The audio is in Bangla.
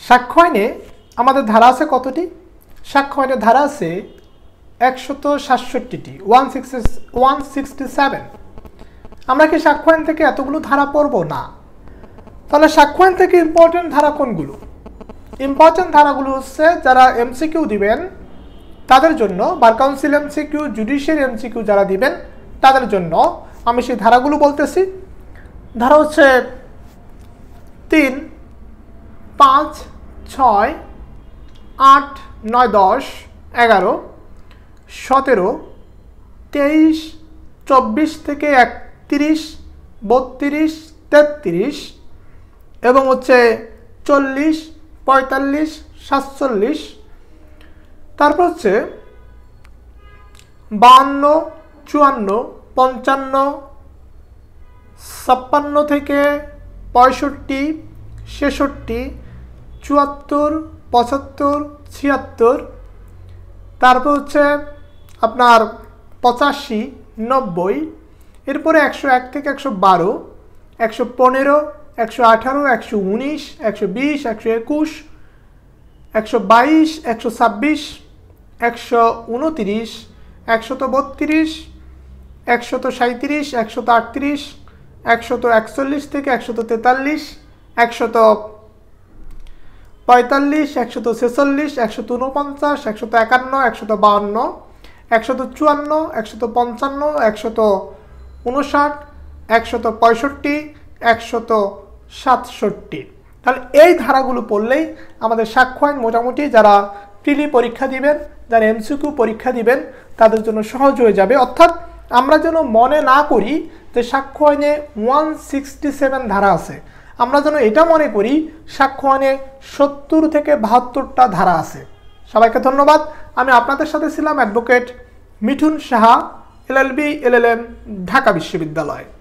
সাক্ষ্য আইনে আমাদের ধারা আছে কতটি? সাক্ষ্য আইনে ধারা আছে 167টি, 167। আমরা কি সাক্ষ্য আইন থেকে এতগুলো ধারা পড়ব না? তাহলে সাক্ষ্য আইন থেকে ইম্পর্টেন্ট ধারা কোনগুলো? ইম্পর্টেন্ট ধারাগুলো হচ্ছে যারা এমসিকিউ দিবেন তাদের জন্য, bar council MCQ, judiciary MCQ যারা দিবেন তাদের জন্য আমি সেই ধারাগুলো বলতেছি। ধারা হচ্ছে 3, 5, 6, 8, 9, 10, 11, 17, 23, 24 থেকে 31, 32, 33 এবং হচ্ছে 40, 45, 47, তারপর হচ্ছে 52, 54, 55, 56 থেকে 65, 66, 74, 75, 76, তারপর হচ্ছে আপনার 85, 90, এরপরে 101 থেকে 112, 115, 118, 119, 120, 121, 122, 126, 129, 132, 137, 138, 141 থেকে 143, 145, 146, 149, 151, 152, 154, 155, 159, 165, 167। তাহলে এই ধারাগুলো পড়লেই আমাদের সাক্ষ্য আইন মোটামুটি যারা প্রিলি পরীক্ষা দিবেন, যারা এমসিকিউ পরীক্ষা দিবেন তাদের জন্য সহজ হয়ে যাবে। অর্থাৎ আমরা যেন মনে না করি যে সাক্ষ্য আইনে 167 ধারা আছে, আমরা যেন এটা মনে করি সাক্ষ্য আইনে 70 থেকে 72টা ধারা আছে। সবাইকে ধন্যবাদ। আমি আপনাদের সাথে ছিলাম advocate Mithun Saha, LLB LLM, Dhaka বিশ্ববিদ্যালয়।